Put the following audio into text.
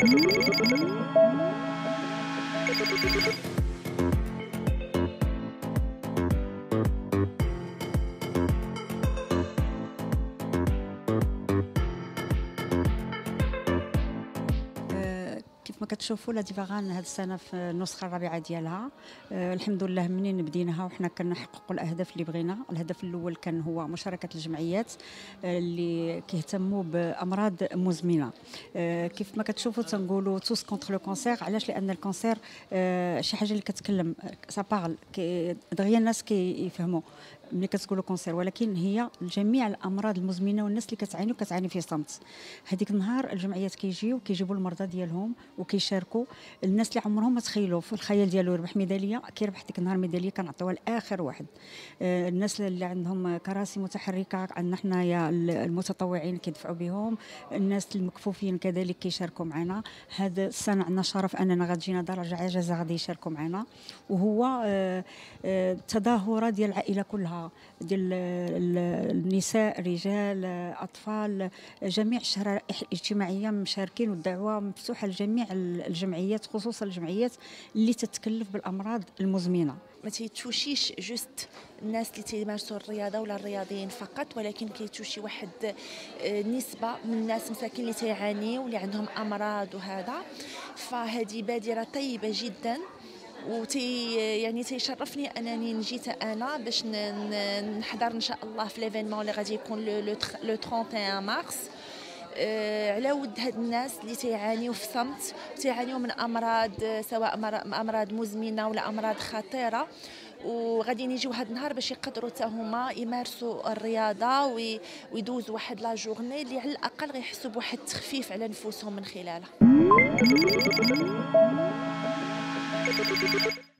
كيف ما كتشوفوا لا ديفاغان هذه السنه في النسخه الرابعه ديالها. الحمد لله منين بديناها وحنا كنحققوا الاهداف اللي بغينا. الهدف الاول كان هو مشاركه الجمعيات اللي كيهتموا بامراض مزمنه. كيف ما كتشوفوا تنقولوا توس كونتر لو كونسير. علاش؟ لان الكونسير شي حاجه اللي كتكلم سا بارل دغيا الناس كيفهموا ملي كتقولوا كونسير، ولكن هي جميع الامراض المزمنه والناس اللي كتعاني في صمت. هذيك النهار الجمعيات كيجيبوا المرضى ديالهم وكيشاركوا. الناس اللي عمرهم ما تخيلوا في الخيال ديالو يربح ميداليه كيربح ديك النهار ميداليه كنعطيوها لاخر واحد. الناس اللي عندهم كراسي متحركه عندنا حنايا المتطوعين كيدفعوا بهم، الناس المكفوفين كذلك كيشاركوا معنا. هذا السنه عندنا شرف اننا غتجينا درجه عجزه غادي يشاركوا معنا، وهو تظاهره ديال العائله كلها، ديال النساء، رجال، اطفال، جميع الشرائح الاجتماعيه مشاركين، والدعوه مفتوحه لجميع الجمعيات، خصوصا الجمعيات اللي تتكلف بالامراض المزمنه. ما تيتوشيش جوست الناس اللي تيمارسوا الرياضه ولا الرياضيين فقط، ولكن كيتوشي واحد نسبه من الناس مساكين اللي تيعانيوا واللي عندهم امراض وهذا. فهذه بادره طيبه جدا، يعني تيشرفني انني نجيت انا باش نحضر ان شاء الله في ليفينمون اللي غادي يكون لو 31 مارس على ود هاد الناس اللي تيعانيوا في صمت، تيعانيوا من امراض سواء امراض مزمنه ولا امراض خطيره، وغادي يجيو هاد النهار باش يقدروا حتى هما يمارسوا الرياضه ويدوزوا واحد لا جورني اللي على الاقل غيحسوا بواحد التخفيف على نفوسهم من خلالها.